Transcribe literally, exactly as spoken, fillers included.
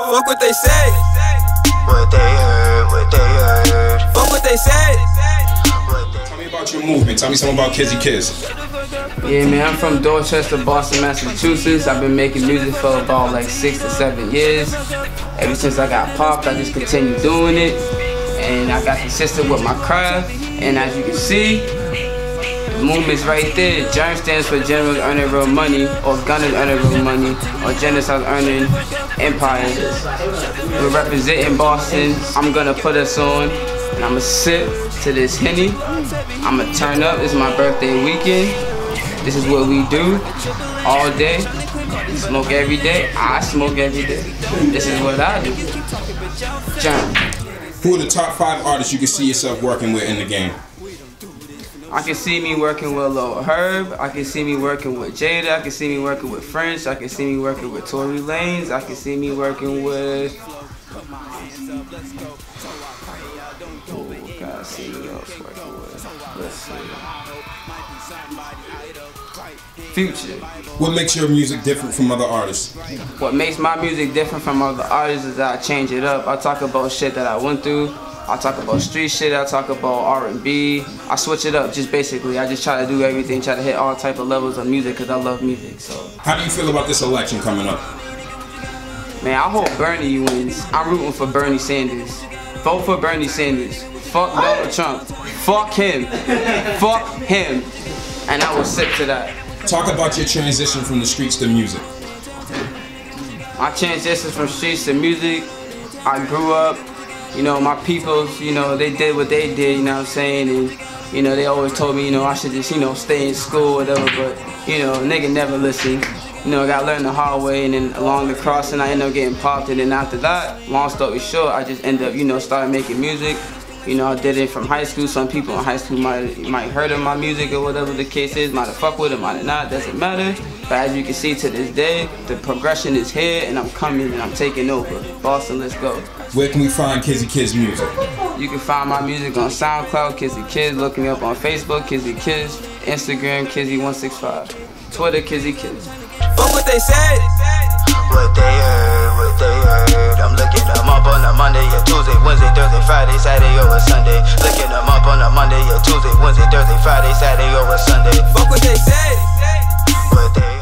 Fuck what they say. What they heard, what they heard. Fuck what they said. Tell me about your movement. Tell me something about Kizzy Kiz. Yeah, man, I'm from Dorchester, Boston, Massachusetts. I've been making music for about like six to seven years. Ever since I got popped, I just continued doing it. And I got consistent with my craft. And as you can see, the movement's right there. Germ stands for Generals Earning Real Money, or Gunners Earning Real Money, or Genocides Earning Empire. We're representing Boston. I'm gonna put us on, and I'ma sip to this Henny. I'ma turn up. It's my birthday weekend. This is what we do all day. We smoke every day. I smoke every day. This is what I do. Germ. Who are the top five artists you can see yourself working with in the game? I can see me working with Lil Herb. I can see me working with Jada. I can see me working with French. I can see me working with Tory Lanez. I can see me working with. Oh, gotta see who else working with. Let's see. Future. What makes your music different from other artists? What makes my music different from other artists is that I change it up. I talk about shit that I went through. I talk about street shit, I talk about R and B. I switch it up, just basically. I just try to do everything, try to hit all type of levels of music because I love music, so. How do you feel about this election coming up? Man, I hope Bernie wins. I'm rooting for Bernie Sanders. Vote for Bernie Sanders. Fuck Donald Trump. Fuck him. Fuck him. And I will sip to that. Talk about your transition from the streets to music. My transition from streets to music, I grew up. You know, my peoples, you know, they did what they did, you know what I'm saying? And, you know, they always told me, you know, I should just, you know, stay in school, whatever, but, you know, nigga never listened. You know, I got to learn the hard way, and then along the crossing, I ended up getting popped, and then after that, long story short, I just ended up, you know, started making music. You know, I did it from high school. Some people in high school might might heard of my music or whatever the case is, might have fucked with it, might have not, doesn't matter. But as you can see to this day, the progression is here, and I'm coming, and I'm taking over. Boston, let's go. Where can we find Kizzy Kiz music? You can find my music on SoundCloud, Kizzy Kiz. Look me up on Facebook, Kizzy Kiz. Instagram, Kizzy one six five. Twitter, Kizzy Kiz. Fuck what they said. What they heard, what they heard. I'm looking them up on a Monday, a Tuesday, Wednesday, Thursday, Friday, Saturday, or a Sunday. Looking them up on a Monday, a Tuesday, Wednesday, Thursday, Friday, Saturday, or a Sunday. Fuck what they said. What they